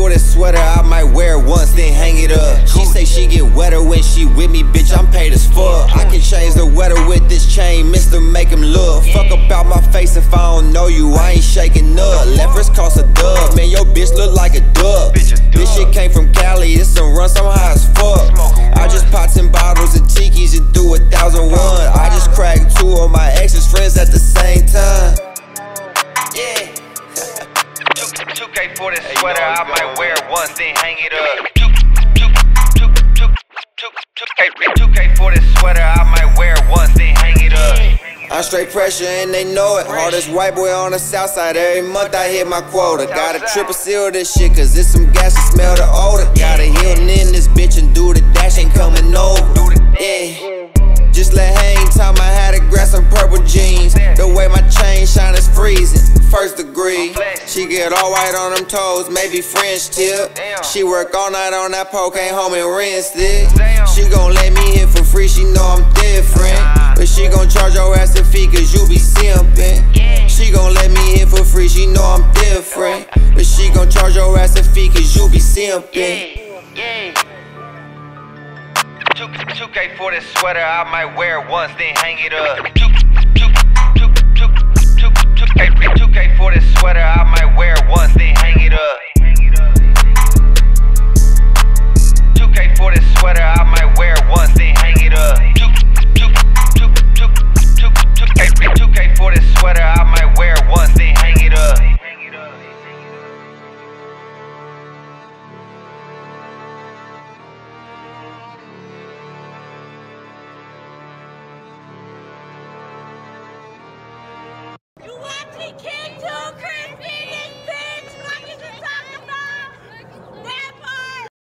for this sweater, I might wear it once, then hang it up. She say she get wetter when she with me, bitch, I'm paid as fuck. I can change the weather with this chain, mister, make him look. Fuck about my face if I don't know you, I ain't shaking up. Left wrist cost a dub, man, your bitch look like a dub. This shit came from Cali, it's some run, some high as fuck. I just popped 10 bottles of Tikis and threw 1,001. I just cracked 2 of my ex's friends at the same time. Yeah. 2K for this sweater, I might wear it once, then hang it up. 2K for this sweater, I might wear it once, then hang it up. I'm straight pressure and they know it. All this white boy on the south side, every month I hit my quota. Gotta triple seal this shit, cause it's some gas that smell the odor. Gotta heal in this bitch and do the dash, ain't coming over. Yeah. Just let hang time I had to grab some purple jeans. The way my chain shine is freezing, first degree. She get all white on them toes, maybe French tip. She work all night on that pole, came home and rinsed it. She gon' let me hit for free, she know I'm different. But she gon' charge your ass a fee cause you be simpin'. She gon' let me hit for free, she know I'm different. But she gon' charge your ass a fee cause you be simpin'. 2K for this sweater, I might wear it once, then hang it up. 2K for this sweater, I might wear it once, then hang it up.